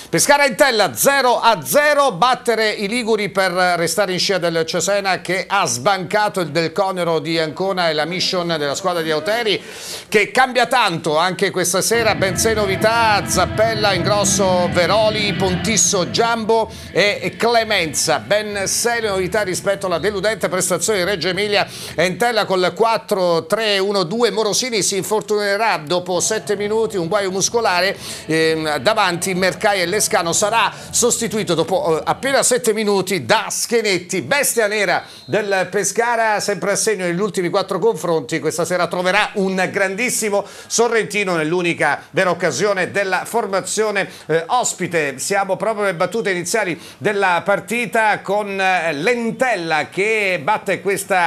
Pescara Entella 0-0, battere i liguri per restare in scia del Cesena che ha sbancato il Del Conero di Ancona e la mission della squadra di Auteri che cambia tanto anche questa sera, ben 6 novità: Zappella, Ingrosso, Veroli, Pontisso, Giambo e Clemenza. Ben 6 novità rispetto alla deludente prestazione di Reggio Emilia. Entella col 4-3-1-2, Morosini si infortunerà dopo 7 minuti, un guaio muscolare, davanti Mercai e Lescano sarà sostituito dopo appena 7 minuti da Schenetti. Bestia nera del Pescara, sempre a segno negli ultimi 4 confronti, questa sera troverà un grandissimo Sorrentino nell'unica vera occasione della formazione ospite. Siamo proprio alle battute iniziali della partita con l'Entella che batte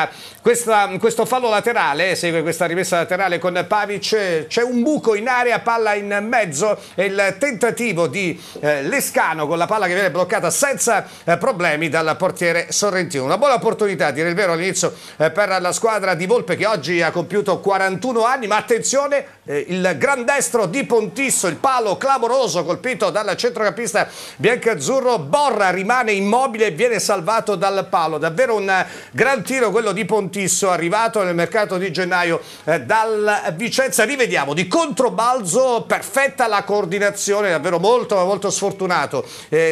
questo fallo laterale, segue questa rimessa laterale con Pavic, c'è un buco in area, palla in mezzo e il tentativo di Lescano con la palla che viene bloccata senza problemi dal portiere sorrentino. Una buona opportunità, a dire il vero, all'inizio per la squadra di Volpe che oggi ha compiuto 41 anni, ma attenzione, il gran destro di Pontisso, il palo clamoroso colpito dal centrocampista biancazzurro. Borra rimane immobile e viene salvato dal palo. Davvero un gran tiro quello di Pontisso, arrivato nel mercato di gennaio dal Vicenza. Rivediamo di controbalzo, perfetta la coordinazione, davvero molto sfortunato.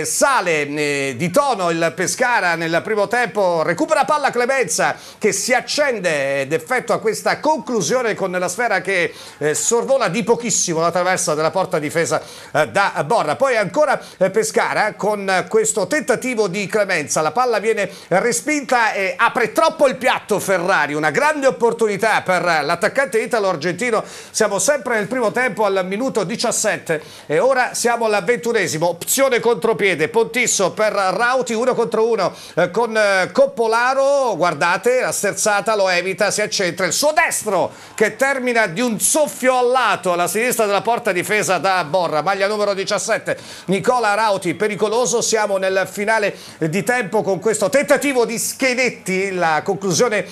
Sale di tono il Pescara nel primo tempo, recupera palla Clemenza che si accende ed effettua questa conclusione con la sfera che sorvola di pochissimo la traversa della porta difesa da Borra. Poi ancora Pescara con questo tentativo di Clemenza, la palla viene respinta e apre troppo il piatto Ferrari, una grande opportunità per l'attaccante italo-argentino. Siamo sempre nel primo tempo al minuto 17 e ora siamo al 21esimo, opzione contropiede, Pontisso per Rauti, 1 contro 1 con Coppolaro, guardate la sterzata, lo evita, si accentra, il suo destro che termina di un soffio al lato alla sinistra della porta difesa da Borra, maglia numero 17 Nicola Rauti, pericoloso. Siamo nel finale di tempo con questo tentativo di Schenetti, la conclusione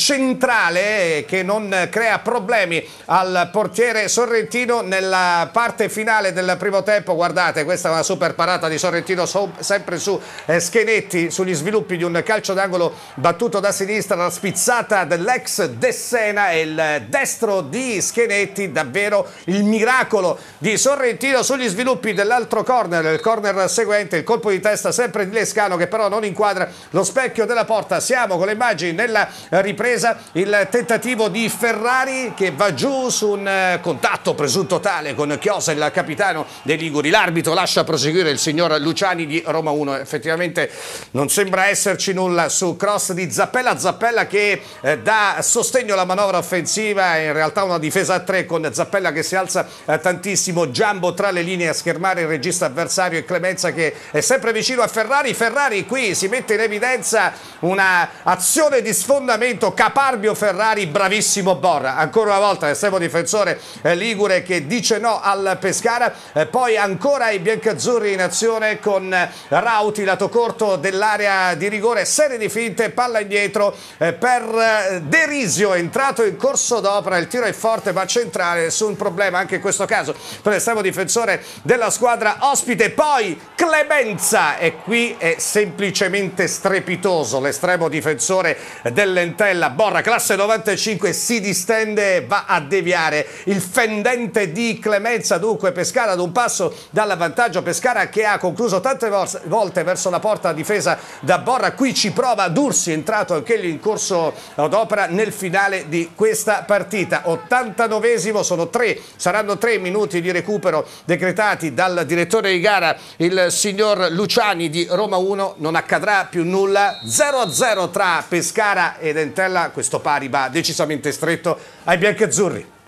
centrale che non crea problemi al portiere sorrentino nella parte finale del primo tempo. Guardate, questa è una super parata di Sorrentino sempre su Schenetti, sugli sviluppi di un calcio d'angolo battuto da sinistra, la spizzata dell'ex Dessena e il destro di Schenetti, davvero il miracolo di Sorrentino sugli sviluppi dell'altro corner, il corner seguente, il colpo di testa sempre di Lescano che però non inquadra lo specchio della porta. Siamo con le immagini nella ripresa, il tentativo di Ferrari che va giù su un contatto presunto tale con Chiosa, il capitano dei liguri. L'arbitro lascia proseguire il signor Luciani di Roma 1, effettivamente non sembra esserci nulla su cross di Zappella che dà sostegno alla manovra offensiva, in realtà una difesa a 3 con Zappella che si alza tantissimo, Giambo tra le linee a schermare il regista avversario e Clemenza che è sempre vicino a Ferrari. Ferrari qui si mette in evidenza una azione di sfondamento, caparbio Ferrari, bravissimo Borra, ancora una volta l'estremo difensore ligure che dice no al Pescara. Poi ancora i biancazzurri in azione con Rauti, lato corto dell'area di rigore, serie di finte, palla indietro per Derisio, entrato in corso d'opera, il tiro è forte ma centrale su un problema anche in questo caso per l'estremo difensore della squadra ospite. Poi Clemenza, e qui è semplicemente strepitoso l'estremo difensore dell'Entella. Borra, classe 95, si distende, va a deviare il fendente di Clemenza. Dunque Pescara ad un passo dall'avvantaggio, Pescara che ha concluso tante volte verso la porta difesa da Borra, qui ci prova Dursi, entrato anche lì in corso d'opera nel finale di questa partita. 89esimo, saranno 3 minuti di recupero decretati dal direttore di gara, il signor Luciani di Roma 1. Non accadrà più nulla, 0-0 tra Pescara ed Entella, questo pari va decisamente stretto ai biancazzurri.